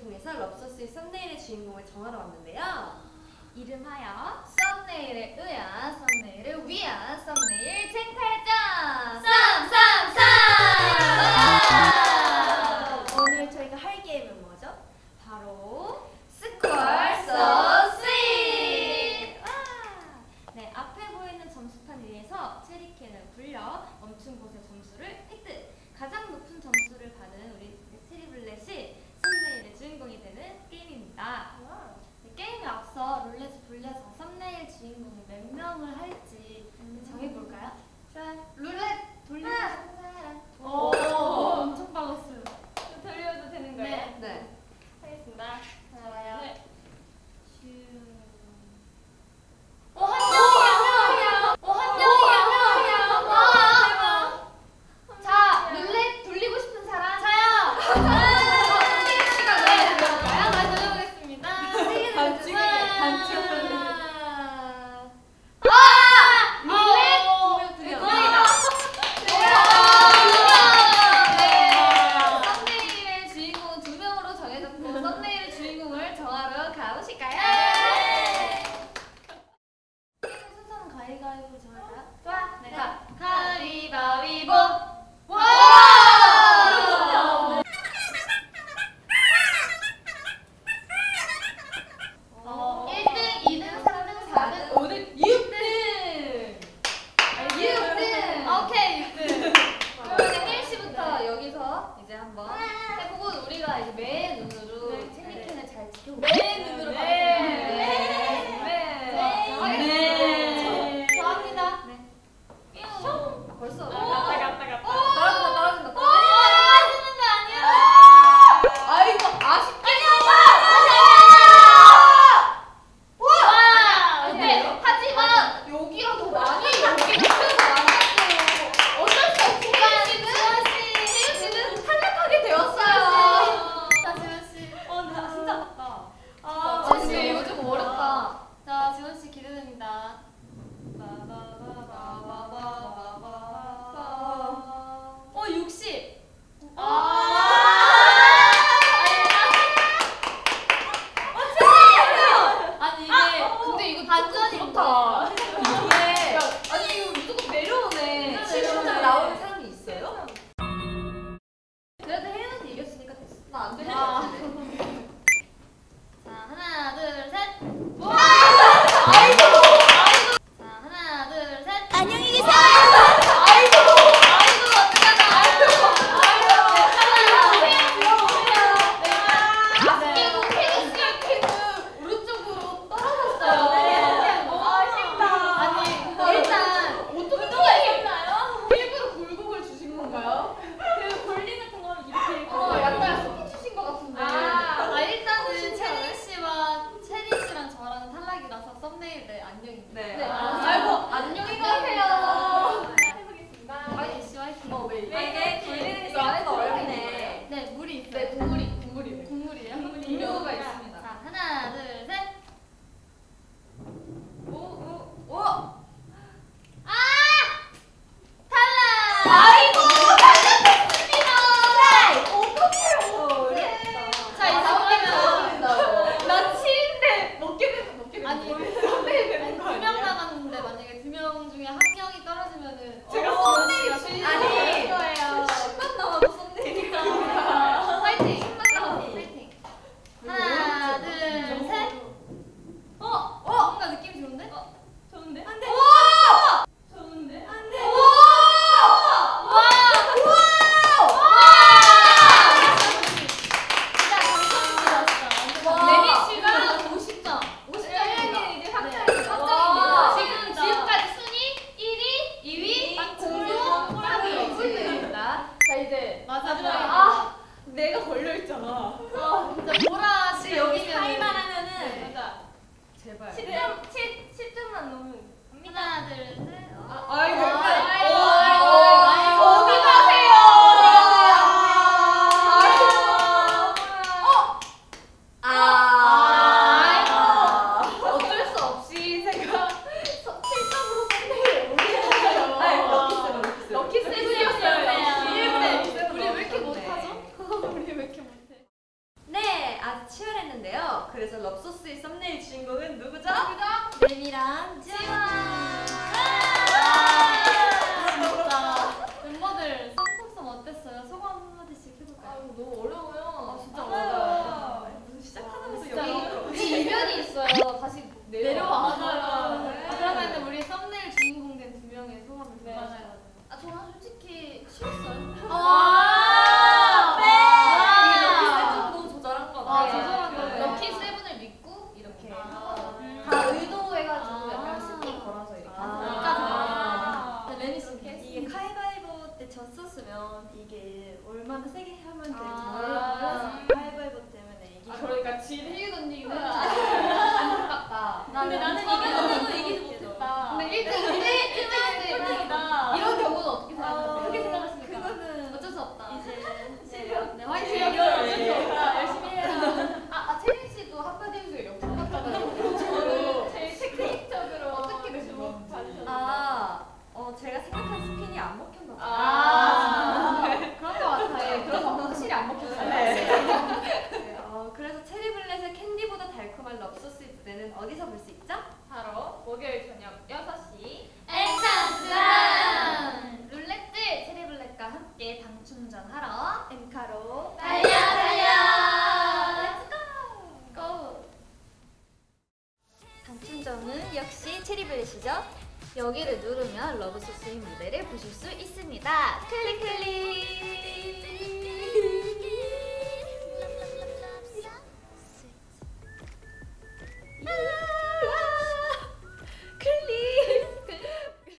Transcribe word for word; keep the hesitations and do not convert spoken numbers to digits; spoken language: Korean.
통해서 럽소스의 썸네일의 주인공을 정하러 왔는데요. 이름하여 썸네일에 의한, 썸네일을 위한 썸네일 쟁탈전! 쌈쌈쌈! 오늘 저희가 할 게임은 뭐죠? 바로 스콜 소 스윗! 네, 앞에 보이는 점수판 위에서 체리캔을 굴려 멈춘 곳의 점수를 획득! 가장 높은 점수를 받은 우리 체리블렛이 썸네일의 주인공이 되는 게임입니다. 네, 게임에 앞서 룰렛을 돌려서 썸네일 주인공이 몇 명을 할지 음. 정해볼까요? 좋아요. 룰렛 돌리는 사람. 오, 엄청 빨랐어요. 돌려도 되는 거예요? 네. 네. 하겠습니다. 좋아요. 네. 어, 한 명이야! 어, 한 명이야! 와! 자, 룰렛 돌리고 싶은 사람? 저요! 세개 씨가 왜 돌려볼까요? 많이 돌려보겠습니다. 세개 반칙, 반칙. 아! 룰렛! 두 명, 두 명. 이거이다. 썸네일의 주인공은 두 명으로 정해졌고 썸네일의 주인공을 정하러 가보실까요? 게임 순서는 가위바위보로 정할까요? 좋아! 네. 가! 가위바위보! 와! 어. 일 등, 이 등, 삼 등, 사 등, 오 등, 육 등! 육 등! 오케이, 육 등! 그러면 혜일 씨부터 여기서 이제 한번 해보고 우리가 이제 매 눈으로 네. 체리캔을 잘 지켜보고 매 눈으로 네. 봐주세요. 네. 네. 네. 네. 하겠습니다. 네. 저 합니다. 네. 슝! 벌써 갔다, 갔다, 갔다. 오! 떨어진다, 떨어진다, 떨어진다. 떨어지는 거 아니야? 아이고, 아쉽게도. 와! 근데 하지만 여기랑 더 많이 여기가 표현이 많았어요. 어쩔 수 없지만 지원 씨, 혜윤 씨는 탈락하게 되었어요. 자, 지원 씨. 어, 나 진짜 아깝다. 아, 진짜 근데 이거 어렵다. 좀 어렵다. 자, 지원 씨 기대됩니다. 어, 육십. 아. 치열했는데요. 그래서 럽소스의 썸네일 주인공은 누구죠? 레미랑 지원. 진짜 멤버들 썸썸썸 어땠어요? 소감 한마디씩 해볼까요? 너무 어려워요. 아, 진짜 맞아요. 무슨 시작하자마자 진짜 여기 우리 이변이 있어요. 다시 내려와. 맞아요. 네. 그러면 우리 썸네일 주인공 된 두 명의 소감을 네. 들어봐요. 아, 저는 솔직히 싫었어요. 아, 네. 와. 럭키 세븐도 조절한 거다. 아, 조절한 거네. 럭키 세븐을 믿고 이렇게 아. 하거든요. 다 의도해가지고 아. 약간 스킨 걸어서 이렇게 아. 하는 아. 거니까. 레니 씨 이렇게 이게 가위바위보 때 졌었으면 이게 얼마나 세게 하면 될지 아. 몰라서 가위바위보 때문에 이게 아, 그러니까 진 일 던지기는 아. 안타깝다. 근데 나는 이겨도 이기지 이기지 못했다. 근데 일 등 일 등 꼴등이다. 이런 경우는 어떻게 생각하세요? 어떻게 생각하십니까? 그거는 어쩔 수 없다. 이제 네, 화이팅! 이걸 어쩔 수 네. 없다. 열심히 해요. 아, 아 체리 씨도 학과대회에서 역전 같잖아요. 저로 제일 테크닉적으로 어떻게 되시고 아, 어 제가 생각한 스핀이 안 먹혔나 봐요. 아, 그런 거 같아요. 네, 그런 거 확실히 안 먹혔어요. 네, 어, 그래서 체리블렛의 캔디보다 달콤한 럽소스의 무대는 어디서 볼 수 있죠? 바로 목요일 저녁 여섯 시 엔카운트다운. 룰렛들 체리블렛과 함께 당 충전하러 엠카로 달려 달려. 렛츠고. 고! 당충전은 역시 체리블렛이죠. 여기를 누르면 러브소스의 무대를 보실 수 있습니다. 클릭 클릭.